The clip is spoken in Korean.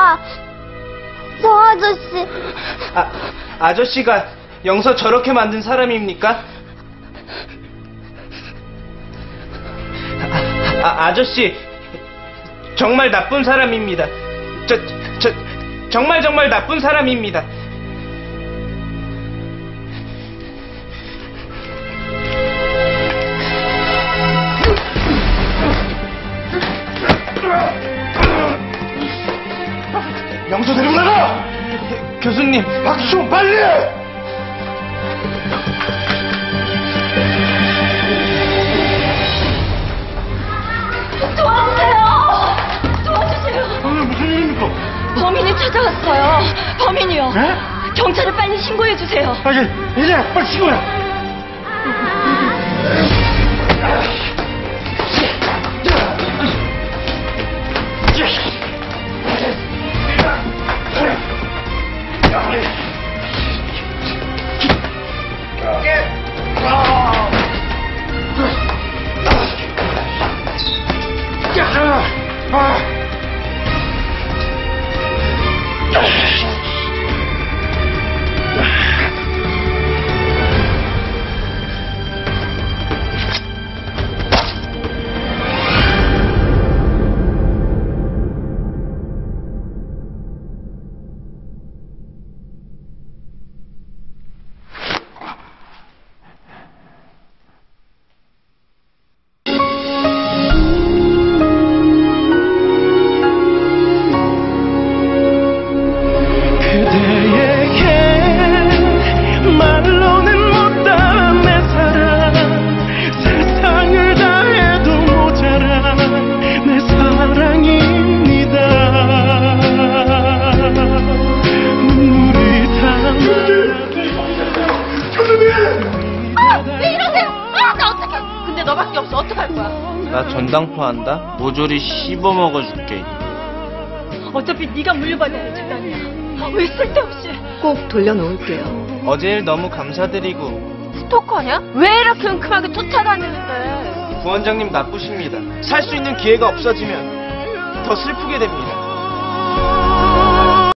거야. 저 아저씨. 아저씨가 영서 저렇게 만든 사람입니까? 아저씨 정말 나쁜 사람입니다. 정말 나쁜 사람입니다. 영서 데리고 나가! 교수님, 박수 빨리! 도와주세요! 도와주세요! 무슨 일입니까? 범인이 찾아왔어요. 범인이요. 네? 경찰에 빨리 신고해주세요. 이제 빨리 신고해! 너밖에 없어. 어떡할 거야? 나 전당포 한다? 모조리 씹어먹어줄게. 어차피 네가 물려받아야 할 재단이야. 왜 쓸데없이. 꼭 돌려놓을게요. 어제 일 너무 감사드리고. 스토커냐? 왜 이렇게 은큼하게 쫓아다니는데? 부원장님 나쁘십니다. 살 수 있는 기회가 없어지면 더 슬프게 됩니다.